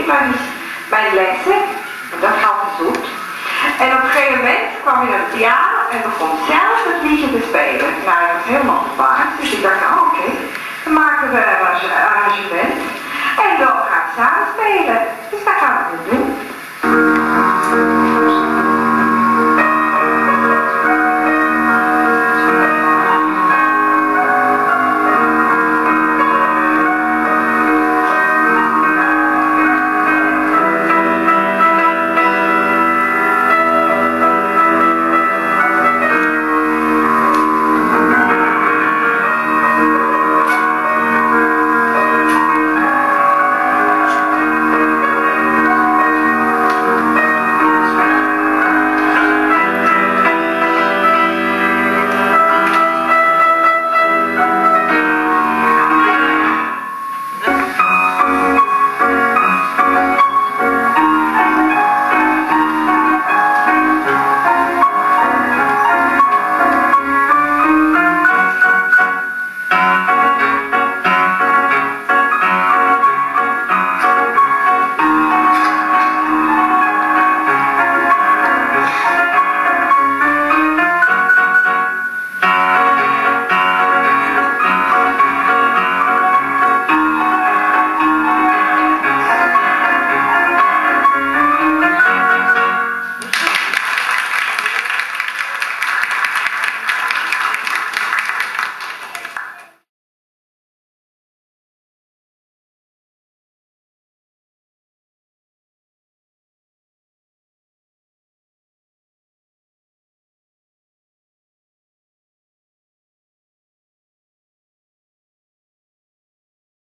ik bij de lessen, dat gaat te zoet. En op een gegeven moment kwam hij naar de piano en begon zelf het liedje te spelen. Nou, ik was helemaal verbaasd, dus ik dacht, nou oké, dan maken we een arrangement. En dan gaan we samen spelen.